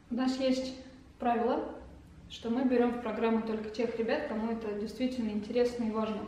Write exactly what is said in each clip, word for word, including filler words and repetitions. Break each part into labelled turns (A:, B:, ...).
A: У нас есть правило, что мы берем в программу только тех ребят, кому это действительно интересно и важно.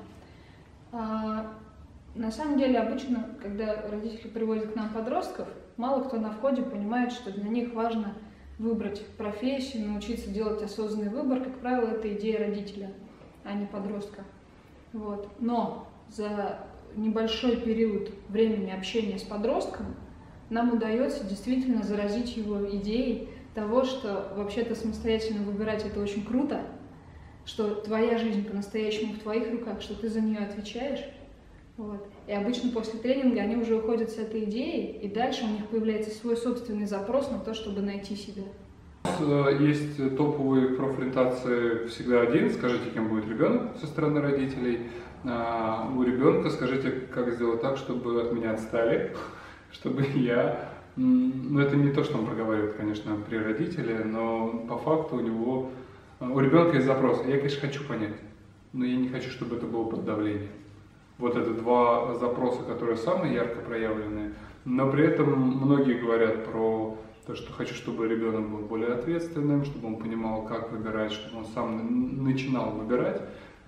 A: А, на самом деле, обычно, когда родители приводят к нам подростков, мало кто на входе понимает, что для них важно выбрать профессию, научиться делать осознанный выбор. Как правило, это идея родителя, а не подростка. Вот. Но за небольшой период времени общения с подростком нам удается действительно заразить его идеей того, что вообще-то самостоятельно выбирать это очень круто, что твоя жизнь по-настоящему в твоих руках, что ты за нее отвечаешь. Вот. И обычно после тренинга они уже уходят с этой идеей, и дальше у них появляется свой собственный запрос на то, чтобы найти себя.
B: Есть топовые профориентации всегда один, скажите, кем будет ребенок со стороны родителей. А у ребенка скажите, как сделать так, чтобы от меня отстали, чтобы я... Ну, это не то, что он проговаривает, конечно, при родителе, но по факту у него... У ребенка есть запрос. Я, конечно, хочу понять, но я не хочу, чтобы это было под давлением. Вот это два запроса, которые самые ярко проявленные, но при этом многие говорят про то, что хочу, чтобы ребенок был более ответственным, чтобы он понимал, как выбирать, чтобы он сам начинал выбирать,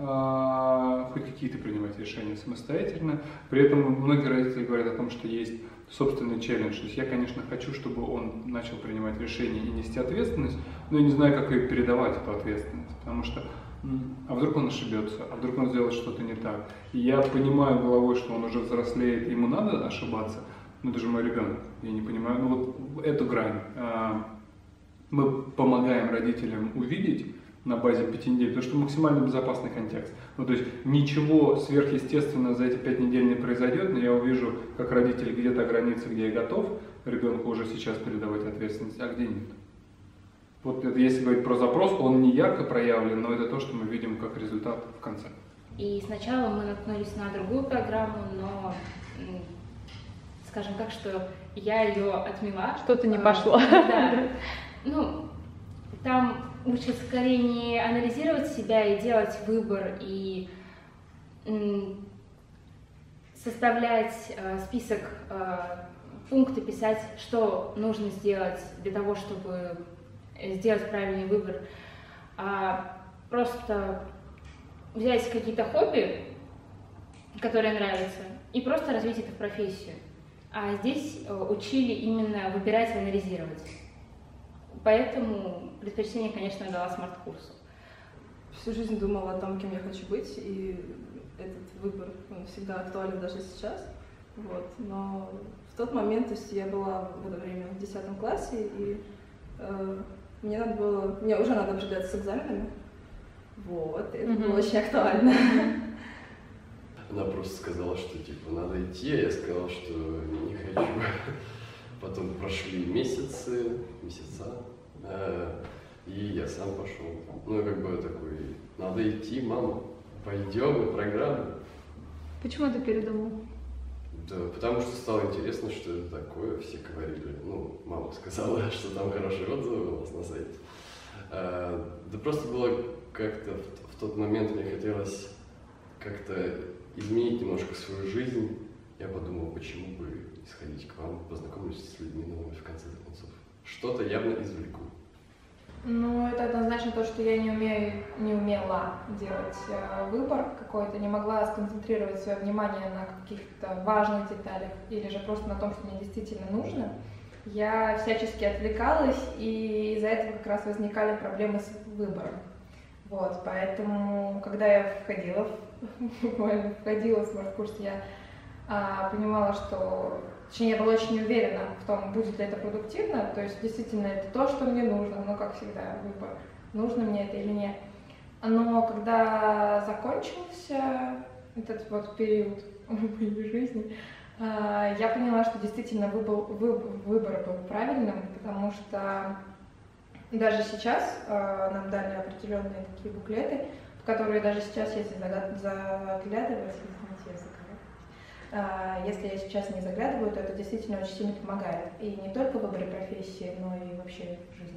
B: хоть какие-то принимать решения самостоятельно. При этом многие родители говорят о том, что есть собственный челлендж. То есть я, конечно, хочу, чтобы он начал принимать решения и нести ответственность, но я не знаю, как и передавать эту ответственность, потому что а вдруг он ошибется, а вдруг он сделает что-то не так. И я понимаю головой, что он уже взрослеет, ему надо ошибаться, но это же мой ребенок, я не понимаю, ну вот эту грань мы помогаем родителям увидеть на базе пяти недель, потому что максимально безопасный контекст. Ну, то есть ничего сверхъестественного за эти пять недель не произойдет, но я увижу, как родители где-то границы, где я готов ребенку уже сейчас передавать ответственность, а где нет. Вот это, если говорить про запрос, он не ярко проявлен, но это то, что мы видим как результат в конце.
C: И сначала мы наткнулись на другую программу, но, скажем так, что я ее отмела.
A: Что-то не пошло.
C: Да. Ну, там учат скорее не анализировать себя и делать выбор, и составлять э, список, э, пункты писать, что нужно сделать для того, чтобы сделать правильный выбор, а просто взять какие-то хобби, которые нравятся, и просто развить это в профессию. А здесь учили именно выбирать и анализировать. Поэтому предпочтение, конечно, дала смарт-курсу.
D: Всю жизнь думала о том, кем я хочу быть, и этот выбор он всегда актуален даже сейчас. Вот. Но в тот момент, то есть я была в это время в десятом классе, и э, мне надо было, мне уже надо определяться с экзаменами. Вот, и это mm-hmm. было очень актуально.
E: Она просто сказала, что типа надо идти, а я сказал, что не хочу. Потом прошли месяцы, месяца, э, и я сам пошел. Ну, и как бы такой, надо идти, мама, пойдем на программу.
A: Почему ты передумал?
E: Да, потому что стало интересно, что это такое, все говорили, ну, мама сказала, что там хорошие отзывы у вас на сайте. Э, да просто было как-то в, в тот момент мне хотелось как-то изменить немножко свою жизнь. Я подумал, почему бы сходить к вам, познакомиться с людьми новыми в конце концов. Что-то явно извлеку.
F: Ну, это однозначно то, что я не умею, не умела делать э, выбор какой-то, не могла сконцентрировать свое внимание на каких-то важных деталях или же просто на том, что мне действительно нужно. Я всячески отвлекалась, и из-за этого как раз возникали проблемы с выбором. Вот, поэтому, когда я входила, буквально входила в смарт-курс, я а, понимала, что, точнее, я была очень уверена в том, будет ли это продуктивно, то есть действительно это то, что мне нужно, но, как всегда, выбор, нужно мне это или нет. Но когда закончился этот вот период моей жизни, а, я поняла, что действительно выбор, выбор был правильным, потому что даже сейчас э, нам дали определенные такие буклеты, в которые даже сейчас, если заглядывать, извините, я э, если я сейчас не заглядываю, то это действительно очень сильно помогает. И не только в выборе профессии, но и вообще в жизни.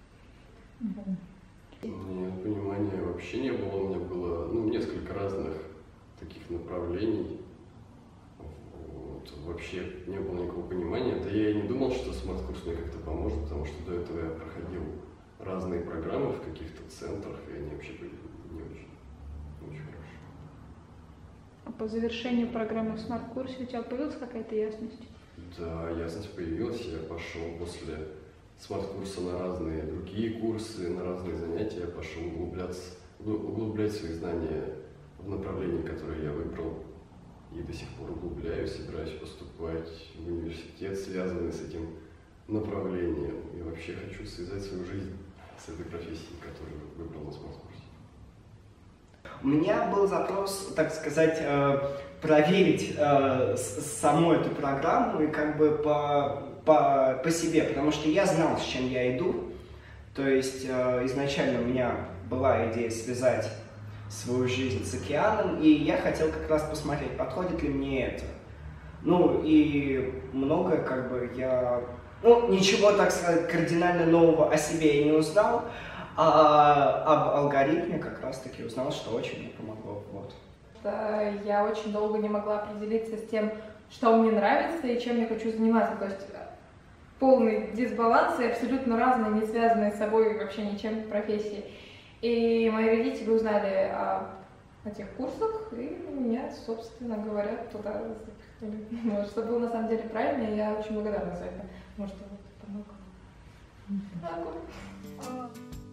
E: Нет, понимания вообще не было. У меня было ну, несколько разных таких направлений. Вот, вообще не было никакого понимания. Да я и не думал, что смарт-курс мне как-то поможет, потому что до этого я проходил разные программы в каких-то центрах, и они вообще были не очень, не очень хорошие.
A: А по завершению программы в смарт-курсе у тебя появилась какая-то ясность?
E: Да, ясность появилась, я пошел после смарт-курса на разные другие курсы, на разные занятия, я пошел углубляться, углублять свои знания в направлении, которое я выбрал, и до сих пор углубляюсь, собираюсь поступать в университет, связанный с этим направлением, и вообще хочу связать свою жизнь с этой профессией, которую выбрал на смарт-курсе.
G: У меня был запрос, так сказать, проверить саму эту программу и как бы по, по, по себе, потому что я знал, с чем я иду. То есть изначально у меня была идея связать свою жизнь с океаном, и я хотел как раз посмотреть, подходит ли мне это. Ну и многое как бы я... Ну, ничего, так сказать, кардинально нового о себе я не узнал, а об алгоритме как раз-таки узнал, что очень мне помогло. Вот.
F: Я очень долго не могла определиться с тем, что мне нравится и чем я хочу заниматься. То есть полный дисбаланс и абсолютно разные, не связанные с собой вообще ничем профессии. И мои родители узнали о этих курсах, и меня, собственно говоря, туда запихнули. Что было на самом деле правильно, и я очень благодарна за это. Может, это помогло.